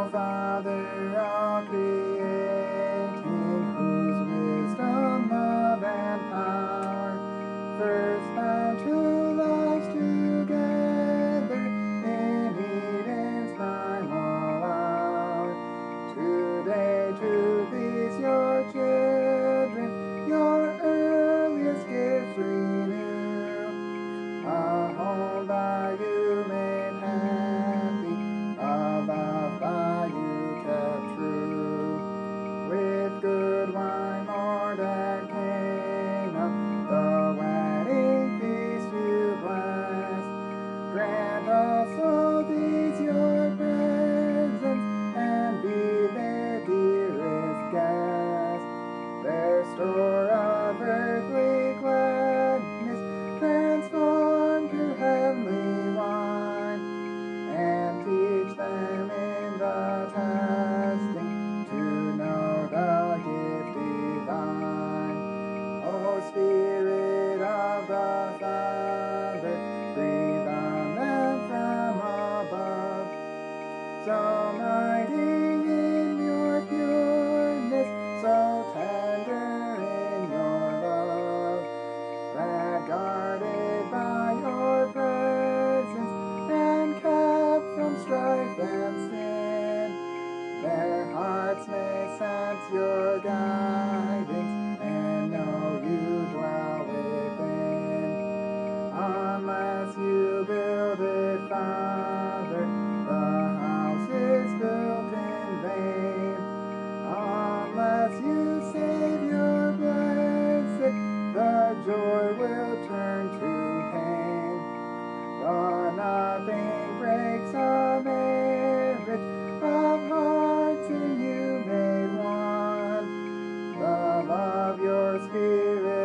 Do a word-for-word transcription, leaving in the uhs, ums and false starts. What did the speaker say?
O Father, all creating, whose wisdom, love, and power first bound two lives together in Eden's primal hour. Today to these your children, your earliest gifts renew. A home by you made happy, a love by you kept true. With good wine, Lord, and Cana, the wedding feast you bless. Grant also these your presents, and be their dearest guests. Their store of earthly gladness transform to heavenly wine, and teach them in the testing to know the gift divine. O Spirit of the Father, breathe on them from above, so mighty in your pureness, so tender in your love, that guarded by your presence and kept from strife and sin, their hearts may sense your guidance and know you dwell within. Unless you build it, Father, the house is built in vain. Unless you save your blessed, the joy will turn to pain. But nothing breaks a marriage of hearts in you made one. The love your Spirit